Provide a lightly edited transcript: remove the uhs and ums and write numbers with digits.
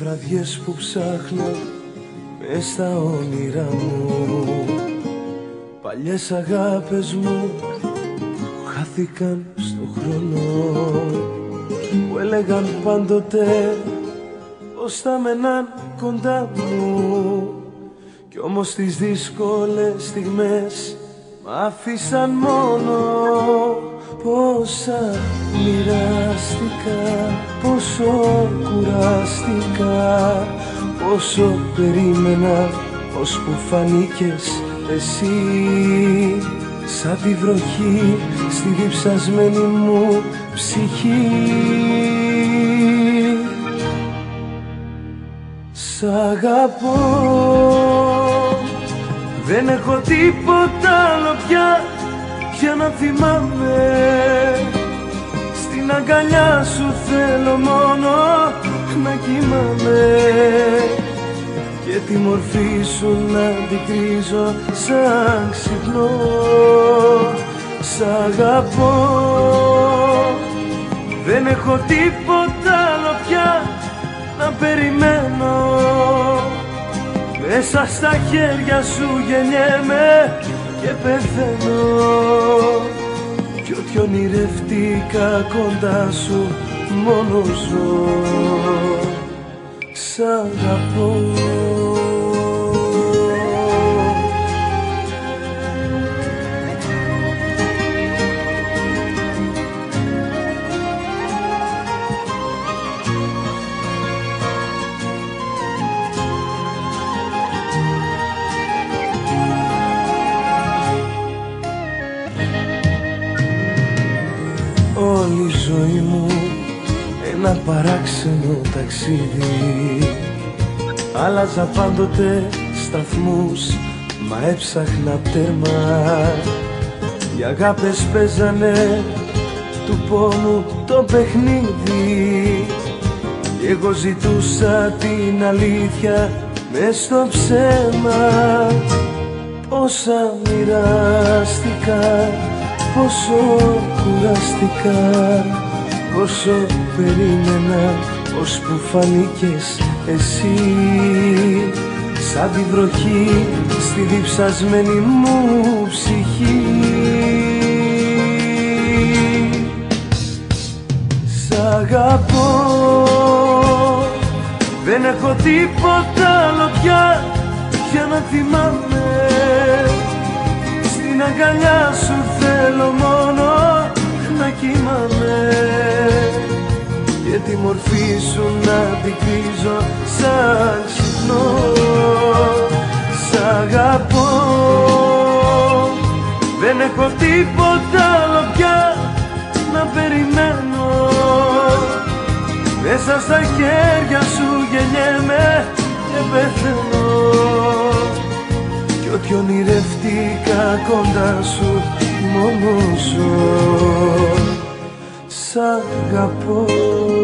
βραδιές που ψάχνω μες στα όνειρά μου, παλιές αγάπες μου που χάθηκαν στον χρόνο, που έλεγαν πάντοτε πως θα μεναν κοντά μου, κι όμως τις δύσκολες στιγμές μ' άφησαν μόνο. Πόσα μοιράστηκα, πόσο κουράστηκα, πόσο περίμενα, ώσπου φανήκες εσύ, σαν τη βροχή στη διψασμένη μου ψυχή. Σ' αγαπώ, δεν έχω τίποτα άλλο πια για να θυμάμαι. Στην αγκαλιά σου θέλω μόνο να κοιμάμαι και τη μορφή σου να την κρίζω σαν ξυπνώ. Σ' αγαπώ, δεν έχω τίποτα άλλο πια να περιμένω. Μέσα στα χέρια σου γεννιέμαι και πεθαίνω, κι ό,τι ονειρευτήκα κοντά σου μόνο ζω. Σ' αγαπώ. Όλη η ζωή μου ένα παράξενο ταξίδι, άλλαζα πάντοτε σταθμούς, μα έψαχνα πτέρμα. Οι αγάπες παίζανε του πόνου το παιχνίδι, κι εγώ ζητούσα την αλήθεια μες στο ψέμα. Πόσα μοιράστηκα, πόσο κουράστηκα, πόσο περίμενα, ώσπου φανήκες εσύ, σαν τη βροχή στη διψασμένη μου ψυχή. Σ' αγαπώ, δεν έχω τίποτα άλλο πια για να θυμάμαι. Στην αγκαλιά σου θέλω μόνο να κοιμάμαι και τη μορφή σου να την κρίζω σαν ξυπνώ. Σ' αγαπώ, δεν έχω τίποτα άλλο πια να περιμένω. Μέσα στα χέρια σου γεννιέμαι και πεθαίνω, κι ό,τι ονειρευτήκα κοντά σου μόνο ζω. Σ' αγαπώ.